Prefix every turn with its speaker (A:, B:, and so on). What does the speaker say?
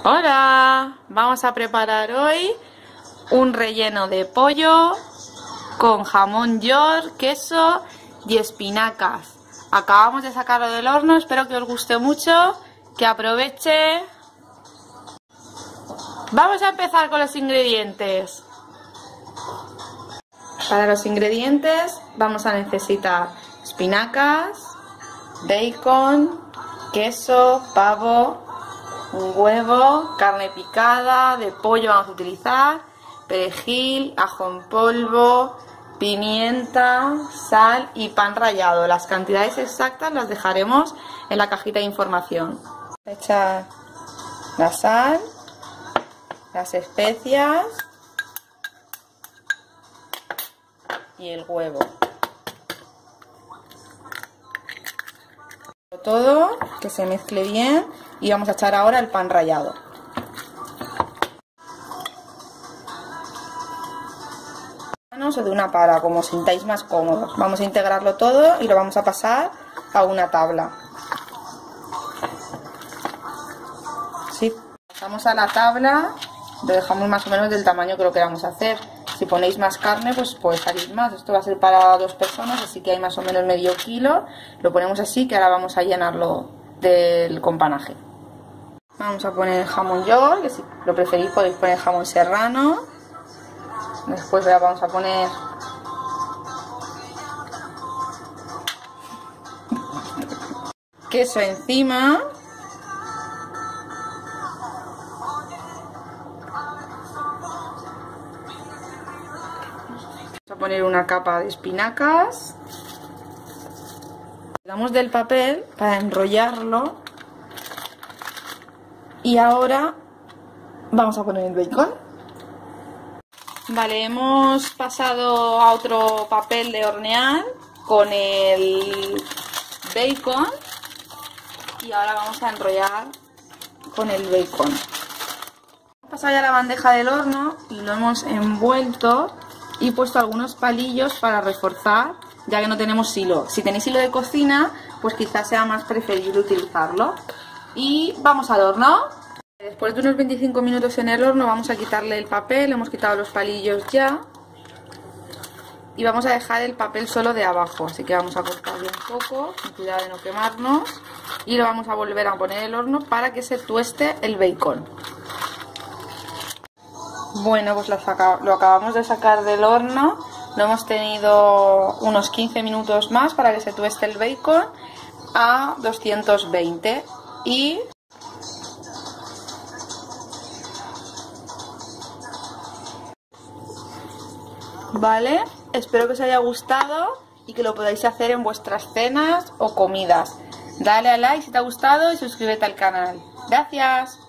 A: Hola, vamos a preparar hoy un relleno de pollo con jamón york, queso y espinacas. Acabamos de sacarlo del horno, espero que os guste mucho, que aproveche. Vamos a empezar con los ingredientes. Para los ingredientes vamos a necesitar espinacas, bacon, queso, pavo, un huevo, carne picada, de pollo vamos a utilizar, perejil, ajo en polvo, pimienta, sal y pan rallado. Las cantidades exactas las dejaremos en la cajita de información. Echar la sal, las especias y el huevo. Todo, que se mezcle bien, y vamos a echar ahora el pan rallado. O de una pala, como os sintáis más cómodos. Vamos a integrarlo todo y lo vamos a pasar a una tabla. Sí, pasamos a la tabla, lo dejamos más o menos del tamaño que lo queramos hacer. Si ponéis más carne, pues puede salir más. Esto va a ser para 2 personas, así que hay más o menos medio kilo. Lo ponemos así, que ahora vamos a llenarlo del companaje. Vamos a poner jamón york, que si lo preferís podéis poner jamón serrano. Después vamos a poner queso encima. Vamos a poner una capa de espinacas. Le damos del papel para enrollarlo. Y ahora vamos a poner el bacon. Vale, hemos pasado a otro papel de hornear con el bacon y ahora vamos a enrollar con el bacon. Hemos pasado ya la bandeja del horno y lo hemos envuelto y puesto algunos palillos para reforzar, ya que no tenemos hilo. Si tenéis hilo de cocina, pues quizás sea más preferible utilizarlo. Y vamos al horno. Después de unos 25 minutos en el horno vamos a quitarle el papel, hemos quitado los palillos ya y vamos a dejar el papel solo de abajo, así que vamos a cortarlo un poco, con cuidado de no quemarnos, y lo vamos a volver a poner en el horno para que se tueste el bacon. Bueno, pues lo acabamos de sacar del horno, lo hemos tenido unos 15 minutos más para que se tueste el bacon a 220 y... Vale, espero que os haya gustado y que lo podáis hacer en vuestras cenas o comidas. Dale a like si te ha gustado y suscríbete al canal. Gracias.